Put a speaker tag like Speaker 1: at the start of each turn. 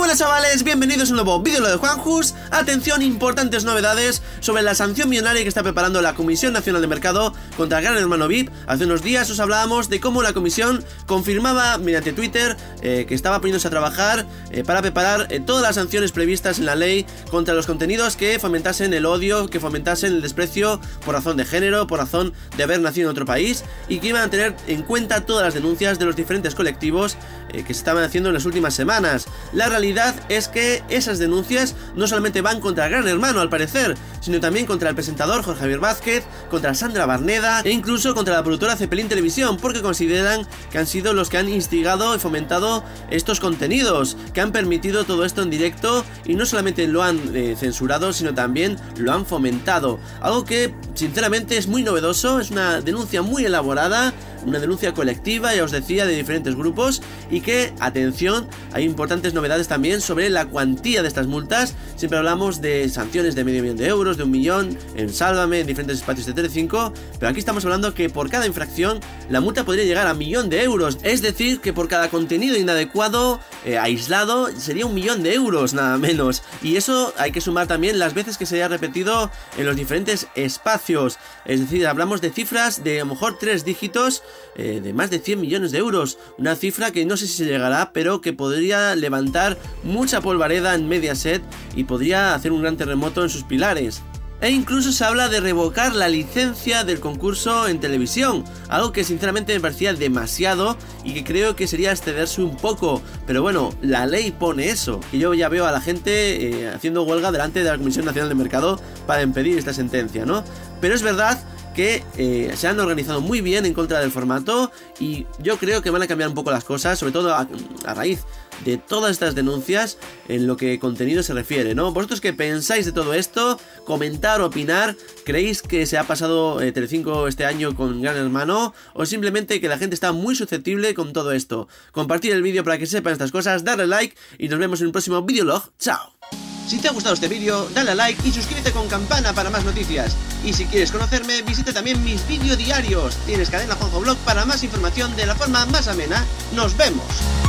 Speaker 1: Hola chavales, bienvenidos a un nuevo vídeo de Juanjus. Atención, importantes novedades sobre la sanción millonaria que está preparando la Comisión Nacional de Mercado contra Gran Hermano VIP. Hace unos días os hablábamos de cómo la comisión confirmaba mediante Twitter que estaba poniéndose a trabajar para preparar todas las sanciones previstas en la ley contra los contenidos que fomentasen el odio, que fomentasen el desprecio por razón de género, por razón de haber nacido en otro país, y que iban a tener en cuenta todas las denuncias de los diferentes colectivos que se estaban haciendo en las últimas semanas. La realidad es que esas denuncias no solamente van contra Gran Hermano al parecer, sino también contra el presentador Jorge Javier Vázquez, contra Sandra Barneda e incluso contra la productora Cepelín Televisión, porque consideran que han sido los que han instigado y fomentado estos contenidos, que han permitido todo esto en directo y no solamente lo han censurado, sino también lo han fomentado. Algo que sinceramente es muy novedoso, es una denuncia muy elaborada, una denuncia colectiva, ya os decía, de diferentes grupos, y que, atención, hay importantes novedades también sobre la cuantía de estas multas. Siempre hablamos de sanciones de medio millón de euros, de 1 millón, en Sálvame, en diferentes espacios de Telecinco, pero aquí estamos hablando que por cada infracción la multa podría llegar a 1 millón de euros, es decir, que por cada contenido inadecuado, aislado, sería 1 millón de euros, nada menos, y eso hay que sumar también las veces que se haya repetido en los diferentes espacios, es decir, hablamos de cifras de a lo mejor 3 dígitos, de más de 100 millones de euros, una cifra que no sé si se llegará, pero que podría levantar mucha polvareda en Mediaset y podría hacer un gran terremoto en sus pilares. E incluso se habla de revocar la licencia del concurso en televisión, algo que sinceramente me parecía demasiado y que creo que sería excederse un poco, pero bueno, la ley pone eso, y yo ya veo a la gente haciendo huelga delante de la Comisión Nacional de Mercado para impedir esta sentencia, ¿no? Pero es verdad que se han organizado muy bien en contra del formato, y yo creo que van a cambiar un poco las cosas, sobre todo a raíz de todas estas denuncias en lo que contenido se refiere, ¿no? ¿Vosotros qué pensáis de todo esto? Comentar, opinar. ¿Creéis que se ha pasado Telecinco este año con Gran Hermano? ¿O simplemente que la gente está muy susceptible con todo esto? Compartir el vídeo para que sepan estas cosas, darle like y nos vemos en un próximo videolog. ¡Chao! Si te ha gustado este vídeo, dale a like y suscríbete con campana para más noticias. Y si quieres conocerme, visita también mis vídeos diarios. Tienes Cadena Juanjo Blog para más información de la forma más amena. ¡Nos vemos!